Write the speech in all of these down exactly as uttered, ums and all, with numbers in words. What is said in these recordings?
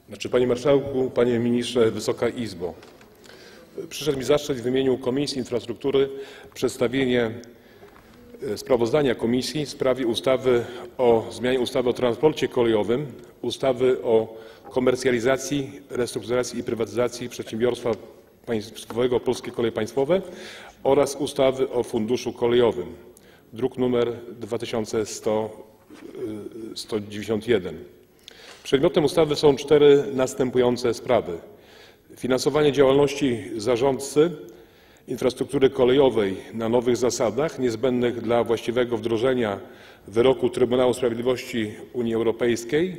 Znaczy, Panie Marszałku, Panie Ministrze, Wysoka Izbo. Przyszedł mi zaszczyt w imieniu Komisji Infrastruktury przedstawienie sprawozdania Komisji w sprawie ustawy o zmianie ustawy o transporcie kolejowym, ustawy o komercjalizacji, restrukturyzacji i prywatyzacji przedsiębiorstwa państwowego Polskie Koleje Państwowe oraz ustawy o Funduszu Kolejowym, druk nr dwa tysiące sto dziewięćdziesiąt jeden. Przedmiotem ustawy są cztery następujące sprawy: finansowanie działalności zarządcy infrastruktury kolejowej na nowych zasadach niezbędnych dla właściwego wdrożenia wyroku Trybunału Sprawiedliwości Unii Europejskiej.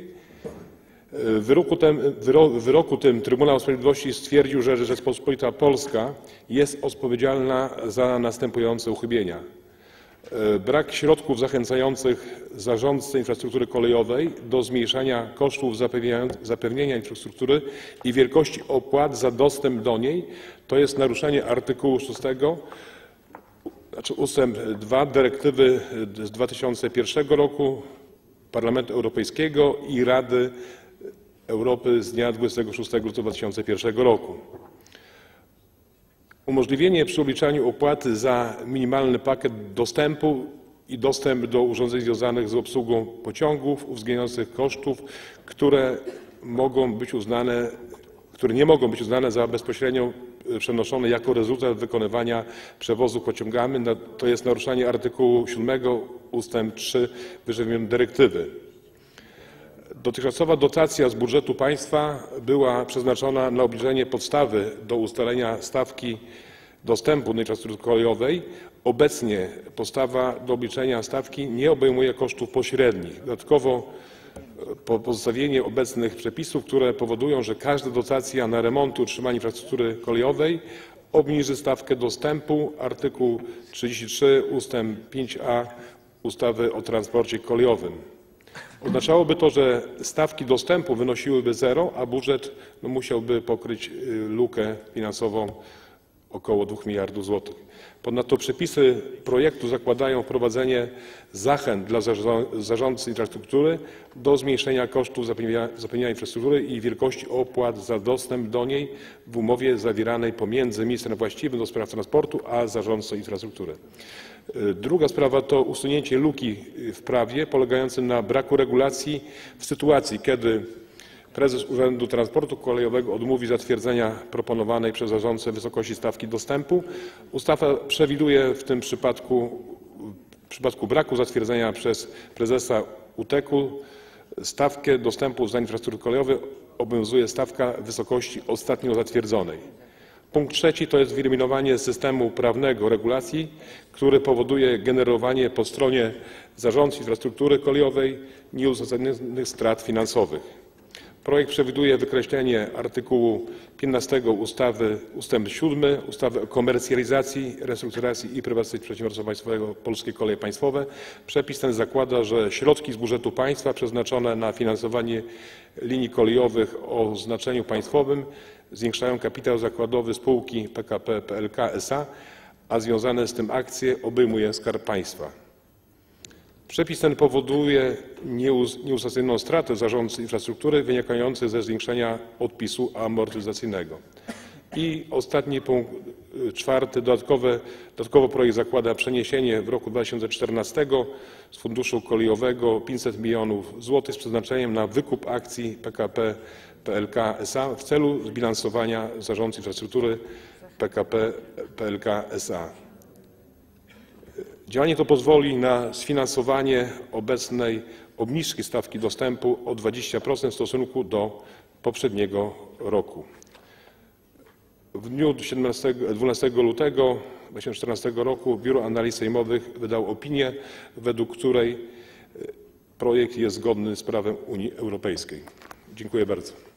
W wyroku tym, w wyroku tym Trybunał Sprawiedliwości stwierdził, że Rzeczpospolita Polska jest odpowiedzialna za następujące uchybienia: brak środków zachęcających zarządcę infrastruktury kolejowej do zmniejszania kosztów zapewnienia infrastruktury i wielkości opłat za dostęp do niej, to jest naruszenie artykułu szóstego, znaczy ustęp dwa dyrektywy z dwa tysiące pierwszego roku Parlamentu Europejskiego i Rady Europy z dnia dwudziestego szóstego lutego dwa tysiące pierwszego roku. Umożliwienie przy obliczaniu opłaty za minimalny pakiet dostępu i dostęp do urządzeń związanych z obsługą pociągów uwzględniających kosztów, które mogą być uznane, które nie mogą być uznane za bezpośrednio przenoszone jako rezultat wykonywania przewozu pociągami, to jest naruszenie artykułu siódmego ustęp trzy wyżej wymienionej dyrektywy. Dotychczasowa dotacja z budżetu państwa była przeznaczona na obniżenie podstawy do ustalenia stawki dostępu do infrastruktury kolejowej. Obecnie podstawa do obliczenia stawki nie obejmuje kosztów pośrednich. Dodatkowo pozostawienie obecnych przepisów, które powodują, że każda dotacja na remont i utrzymanie infrastruktury kolejowej obniży stawkę dostępu, artykuł trzydzieści trzy ustęp pięć a ustawy o transporcie kolejowym. Oznaczałoby to, że stawki dostępu wynosiłyby zero, a budżet no, musiałby pokryć lukę finansową około dwóch miliardów złotych. Ponadto przepisy projektu zakładają wprowadzenie zachęt dla zarządcy infrastruktury do zmniejszenia kosztów zapewnienia infrastruktury i wielkości opłat za dostęp do niej w umowie zawieranej pomiędzy ministrem właściwym do spraw transportu a zarządcą infrastruktury. Druga sprawa to usunięcie luki w prawie polegającej na braku regulacji w sytuacji, kiedy prezes Urzędu Transportu Kolejowego odmówi zatwierdzenia proponowanej przez zarządcę wysokości stawki dostępu. Ustawa przewiduje w tym przypadku, w przypadku braku zatwierdzenia przez prezesa U T K u stawkę dostępu za infrastrukturę kolejową obowiązuje stawka w wysokości ostatnio zatwierdzonej. Punkt trzeci to jest wyeliminowanie systemu prawnego regulacji, który powoduje generowanie po stronie zarządcy infrastruktury kolejowej nieuzasadnionych strat finansowych. Projekt przewiduje wykreślenie artykułu piętnastego ustawy ustęp siódmy ustawy o komercjalizacji, restrukturyzacji i prywatyzacji przedsiębiorstwa państwowego Polskie Koleje Państwowe. Przepis ten zakłada, że środki z budżetu państwa przeznaczone na finansowanie linii kolejowych o znaczeniu państwowym zwiększają kapitał zakładowy spółki P K P P L K S A, a związane z tym akcje obejmuje Skarb Państwa. Przepis ten powoduje nieuzasadnioną stratę zarządcy infrastruktury wynikającą ze zwiększenia odpisu amortyzacyjnego. I ostatni punkt, czwarty, dodatkowe, dodatkowo projekt zakłada przeniesienie w roku dwa tysiące czternastym z Funduszu Kolejowego pięćset milionów złotych z przeznaczeniem na wykup akcji P K P P L K S A w celu zbilansowania zarządcy infrastruktury P K P P L K S A. Działanie to pozwoli na sfinansowanie obecnej obniżki stawki dostępu o dwadzieścia procent w stosunku do poprzedniego roku. W dniu dwunastego lutego dwa tysiące czternastego roku Biuro Analiz Sejmowych wydało opinię, według której projekt jest zgodny z prawem Unii Europejskiej. Dziękuję bardzo.